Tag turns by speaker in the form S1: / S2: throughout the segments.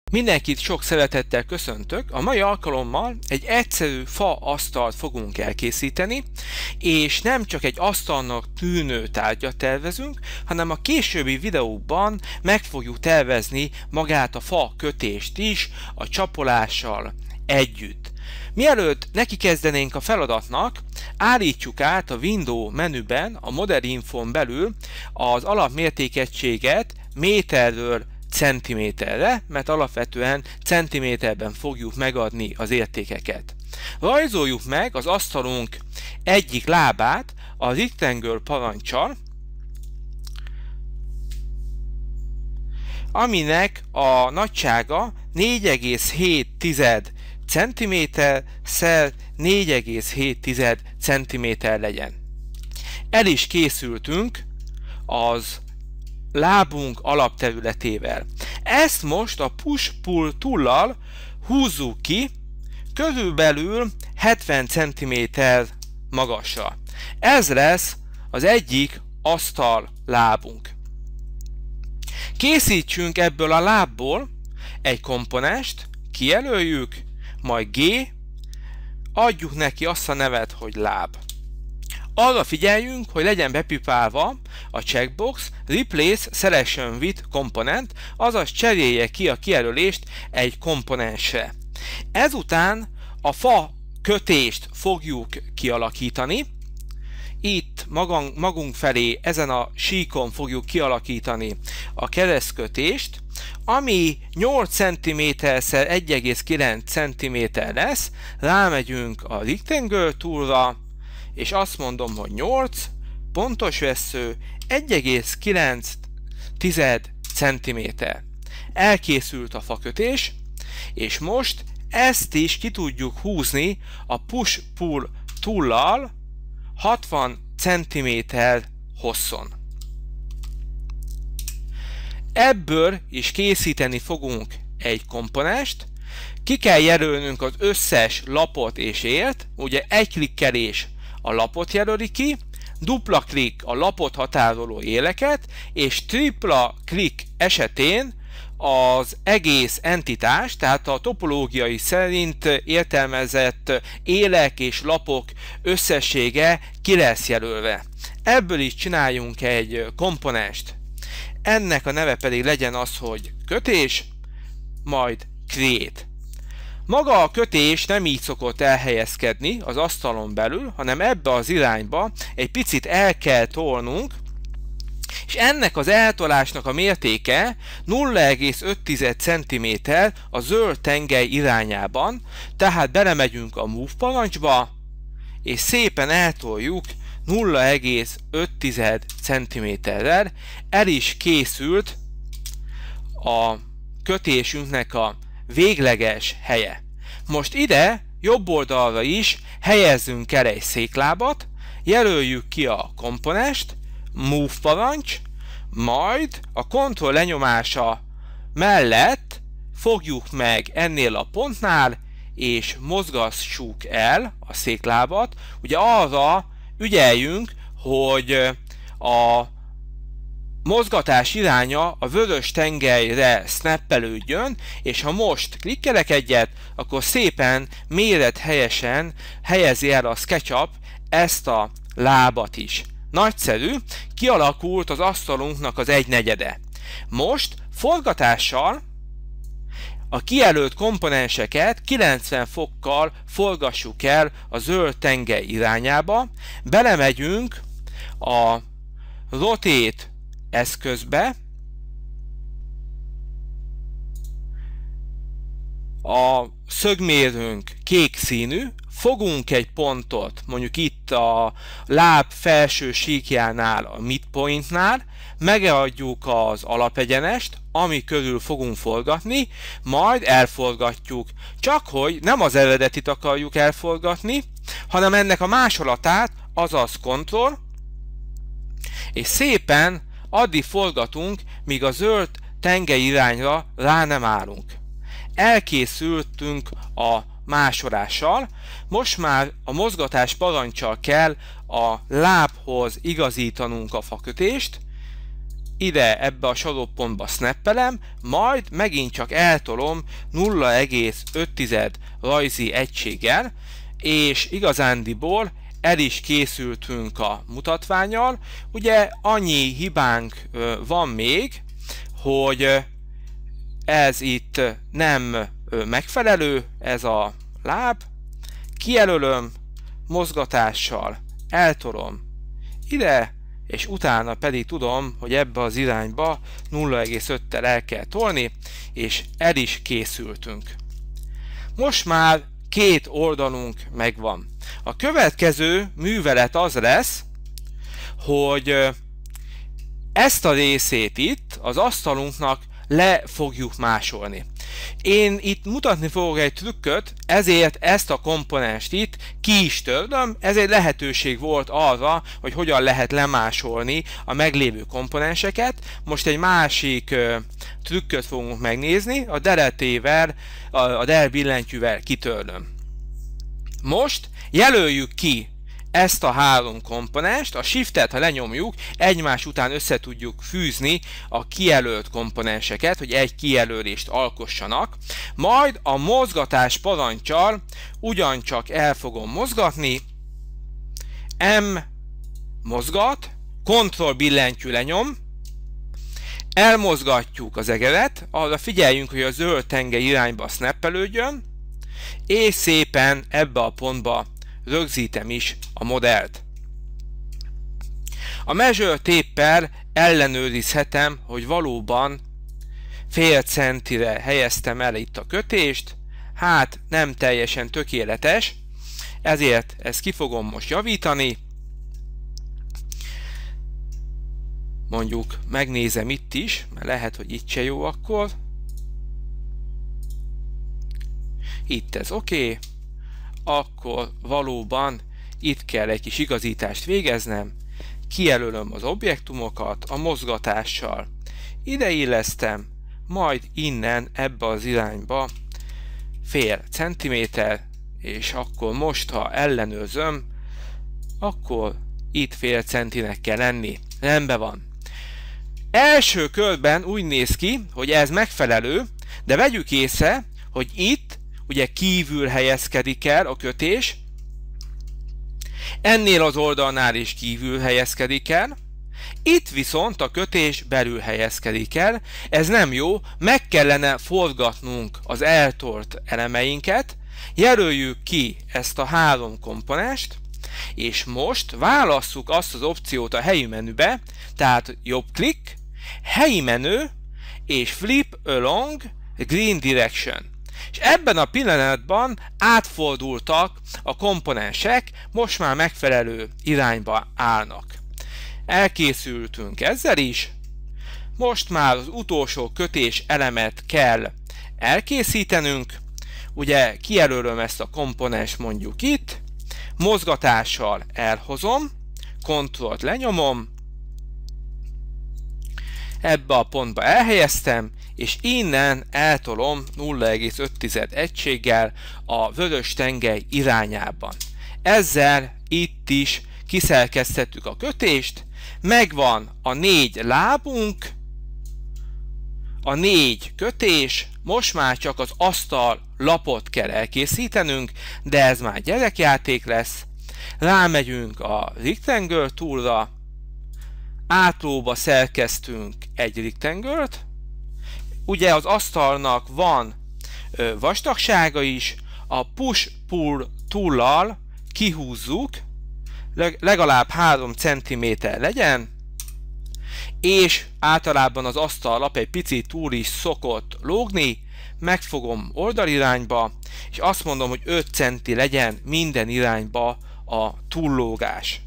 S1: Mindenkit sok szeretettel köszöntök. A mai alkalommal egy egyszerű fa asztalt fogunk elkészíteni, és nem csak egy asztalnak tűnő tárgyat tervezünk, hanem a későbbi videókban meg fogjuk tervezni magát a fa kötést is a csapolással együtt. Mielőtt neki kezdenénk a feladatnak, állítsuk át a Windows menüben, a Model Infón belül az alapmértékegységet méterről centiméterre, mert alapvetően centiméterben fogjuk megadni az értékeket. Rajzoljuk meg az asztalunk egyik lábát a Rectangle paranccsal, aminek a nagysága 4,7 cm/4,7 cm legyen. El is készültünk az lábunk alapterületével. Ezt most a Push-Pull tool-lal húzzuk ki körülbelül 70 cm magasra. Ez lesz az egyik asztal lábunk. Készítsünk ebből a lábból egy komponenst, kijelöljük, majd G, adjuk neki azt a nevet, hogy láb. Arra figyeljünk, hogy legyen bepipálva a checkbox Replace Selection with Component, azaz cserélje ki a kijelölést egy komponensre. Ezután a fa kötést fogjuk kialakítani. Itt magunk felé ezen a síkon fogjuk kialakítani a keresztkötést, ami 8 cm-szer 1,9 cm lesz. Rámegyünk a Rectangle toolra, és azt mondom, hogy 8, pontos vessző, 1,9 cm. Elkészült a fakötés, és most ezt is ki tudjuk húzni a Push-Pull tool-lal 60 cm hosszon. Ebből is készíteni fogunk egy komponenst. Ki kell jelölnünk az összes lapot és élt, ugye egy klikkelés a lapot jelöli ki, dupla klik a lapot határoló éleket, és tripla klik esetén az egész entitás, tehát a topológiai szerint értelmezett élek és lapok összessége ki lesz jelölve. Ebből is csináljunk egy komponenst. Ennek a neve pedig legyen az, hogy kötés, majd create. Maga a kötés nem így szokott elhelyezkedni az asztalon belül, hanem ebbe az irányba egy picit el kell tolnunk, és ennek az eltolásnak a mértéke 0,5 cm a zöld tengely irányában, tehát belemegyünk a Move parancsba, és szépen eltoljuk 0,5 cm-rel. El is készült a kötésünknek a végleges helye. Most ide jobb oldalra is helyezzünk el egy széklábat, jelöljük ki a komponenst, Move parancs, majd a Ctrl lenyomása mellett fogjuk meg ennél a pontnál, és mozgassuk el a széklábat. Ugye arra ügyeljünk, hogy a mozgatás iránya a vörös tengelyre snappelődjön, és ha most klikkelek egyet, akkor szépen méret-helyesen helyezi el a SketchUp ezt a lábat is. Nagyszerű, kialakult az asztalunknak az 1/4. Most forgatással a kijelölt komponenseket 90 fokkal forgassuk el a zöld tengely irányába, belemegyünk a Rotate eszközbe, a szögmérőnk kék színű, fogunk egy pontot, mondjuk itt a láb felső síkjánál, a midpointnál, megadjuk az alapegyenest, ami körül fogunk forgatni, majd elforgatjuk. Csak hogy nem az eredetit akarjuk elforgatni, hanem ennek a másolatát, azaz Ctrl, és szépen addig forgatunk, míg a zöld tengely irányra rá nem állunk. Elkészültünk a másolással, most már a mozgatás paranccsal kell a lábhoz igazítanunk a fakötést, ide ebbe a sarokpontba snappelem, majd megint csak eltolom 0,5 rajzi egységgel, és igazándiból el is készültünk a mutatvánnyal. Ugye annyi hibánk van még, hogy ez itt nem megfelelő, ez a láb. Kijelölöm, mozgatással eltolom ide, és utána pedig tudom, hogy ebbe az irányba 0,5-tel el kell tolni, és el is készültünk. Most már két oldalunk megvan. A következő művelet az lesz, hogy ezt a részét itt az asztalunknak le fogjuk másolni. Én itt mutatni fogok egy trükköt, ezért ezt a komponenst itt ki is törlöm, ez egy lehetőség volt arra, hogy hogyan lehet lemásolni a meglévő komponenseket. Most egy másik trükköt fogunk megnézni, a deletével, a del billentyűvel kitörlöm. Most jelöljük ki ezt a három komponenst, a Shiftet, ha lenyomjuk, egymás után össze tudjuk fűzni a kijelölt komponenseket, hogy egy kijelölést alkossanak, majd a mozgatás parancsal ugyancsak el fogom mozgatni, M mozgat, Ctrl billentyű lenyom, elmozgatjuk az egeret, arra figyeljünk, hogy a zöld tengely irányba snappelődjön, és szépen ebbe a pontba rögzítem is a modellt. A Measure Tape-el ellenőrizhetem, hogy valóban fél centire helyeztem el itt a kötést, hát nem teljesen tökéletes, ezért ezt ki fogom most javítani. Mondjuk megnézem itt is, mert lehet, hogy itt se jó akkor. Itt ez oké. Akkor valóban itt kell egy kis igazítást végeznem, kijelölöm az objektumokat a mozgatással, ide illesztem, majd innen ebbe az irányba fél centiméter, és akkor most, ha ellenőrzöm, akkor itt fél centinek kell lenni. Rendben van. Első körben úgy néz ki, hogy ez megfelelő, de vegyük észre, hogy itt ugye kívül helyezkedik el a kötés, ennél az oldalnál is kívül helyezkedik el, itt viszont a kötés belül helyezkedik el, ez nem jó, meg kellene forgatnunk az eltolt elemeinket, jelöljük ki ezt a három komponenst, és most válasszuk azt az opciót a helyi menübe, tehát jobb klik, helyi menü, és Flip Along Green Direction. És ebben a pillanatban átfordultak a komponensek, most már megfelelő irányba állnak. Elkészültünk ezzel is, most már az utolsó kötés elemet kell elkészítenünk, ugye kijelölöm ezt a komponens mondjuk itt, mozgatással elhozom, Ctrl-t lenyomom, ebbe a pontba elhelyeztem, és innen eltolom 0,5 egységgel a vörös tengely irányában. Ezzel itt is kiszerkesztettük a kötést, megvan a 4 lábunk, a 4 kötés, most már csak az asztal lapot kell elkészítenünk, de ez már gyerekjáték lesz. Rámegyünk a Rectangle toolra, átlóba szerkeztünk egy rectangle-t, ugye az asztalnak van vastagsága is, a Push-Pull tool-lal kihúzzuk, legalább 3 cm legyen, és általában az asztallap egy picit túl is szokott lógni, megfogom oldalirányba, és azt mondom, hogy 5 cm legyen minden irányba a túllógás.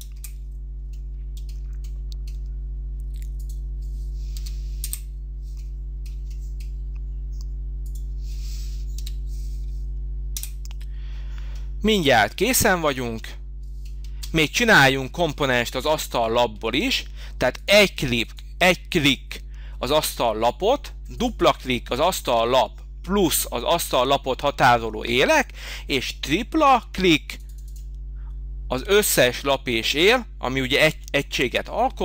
S1: Mindjárt készen vagyunk, még csináljunk komponenst az asztallapból is, tehát egy klik az asztallapot, dupla klik az asztallap plusz az asztallapot határoló élek, és tripla klik az összes lap és él, ami ugye egy egységet alkot,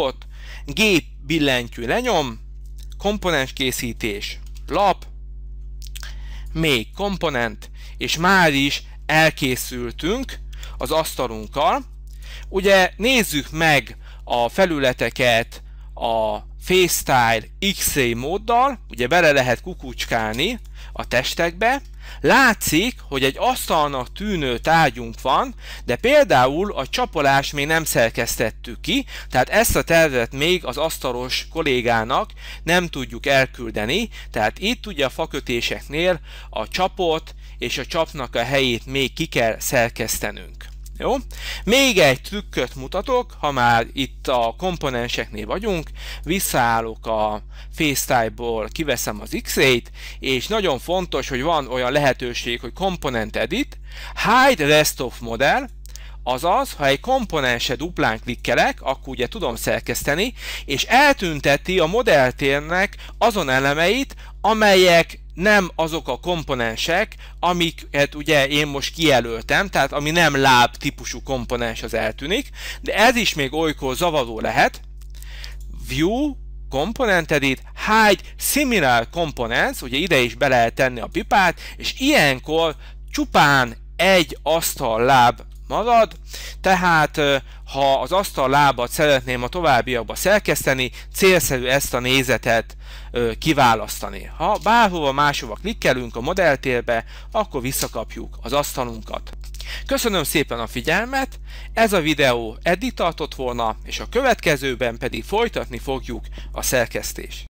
S1: gép billentyű lenyom, komponens készítés, lap, még komponent, és már is elkészültünk az asztalunkkal. Ugye nézzük meg a felületeket a FaceTile X-ray móddal, ugye bele lehet kukucskálni a testekbe. Látszik, hogy egy asztalnak tűnő tárgyunk van, de például a csapolást még nem szerkesztettük ki, tehát ezt a tervet még az asztalos kollégának nem tudjuk elküldeni, tehát itt ugye a fakötéseknél a csapot és a csapnak a helyét még ki kell szerkesztenünk. Jó? Még egy trükköt mutatok, ha már itt a komponenseknél vagyunk, visszaállok a FaceTime-ból, kiveszem az X-ray-t, és nagyon fontos, hogy van olyan lehetőség, hogy Component Edit, Hide Rest of Model, azaz, ha egy komponensre duplán klikkelek, akkor ugye tudom szerkeszteni, és eltünteti a modelltérnek azon elemeit, amelyek nem azok a komponensek, amiket ugye én most kijelöltem, tehát ami nem láb típusú komponens, az eltűnik, de ez is még olykor zavaró lehet. View, Component Edit, Hide Similar Components, ugye ide is be lehet tenni a pipát, és ilyenkor csupán egy asztalláb marad, tehát ha az asztallábat szeretném a továbbiakba szerkeszteni, célszerű ezt a nézetet kiválasztani. Ha bárhova máshova klikkelünk a modelltérbe, akkor visszakapjuk az asztalunkat. Köszönöm szépen a figyelmet, ez a videó eddig tartott volna, és a következőben pedig folytatni fogjuk a szerkesztést.